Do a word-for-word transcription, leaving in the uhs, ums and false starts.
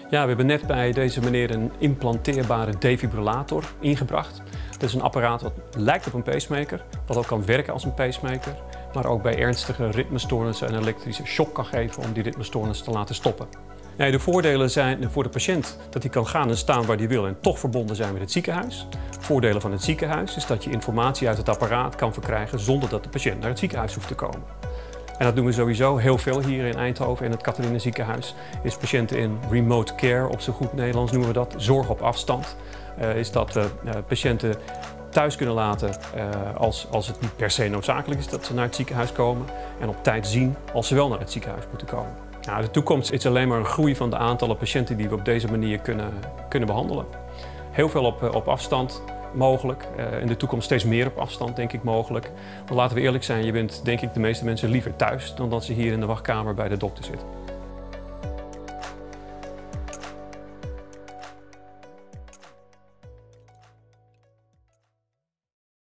Ja, we hebben net bij deze meneer een implanteerbare defibrillator ingebracht. Dat is een apparaat wat lijkt op een pacemaker, wat ook kan werken als een pacemaker, maar ook bij ernstige ritmestoornissen een elektrische shock kan geven om die ritmestoornis te laten stoppen. Nee, de voordelen zijn voor de patiënt dat hij kan gaan en staan waar hij wil en toch verbonden zijn met het ziekenhuis. Voordelen van het ziekenhuis is dat je informatie uit het apparaat kan verkrijgen zonder dat de patiënt naar het ziekenhuis hoeft te komen. En dat doen we sowieso heel veel hier in Eindhoven in het Catharina Ziekenhuis. Is patiënten in remote care, op zo goed Nederlands noemen we dat, zorg op afstand. Uh, is dat we uh, patiënten thuis kunnen laten uh, als, als het niet per se noodzakelijk is dat ze naar het ziekenhuis komen. En op tijd zien als ze wel naar het ziekenhuis moeten komen. Nou, de toekomst is alleen maar een groei van de aantallen patiënten die we op deze manier kunnen, kunnen behandelen. Heel veel op, op afstand mogelijk. Uh, in de toekomst steeds meer op afstand, denk ik, mogelijk. Want laten we eerlijk zijn, je bent, denk ik, de meeste mensen liever thuis dan dat ze hier in de wachtkamer bij de dokter zitten.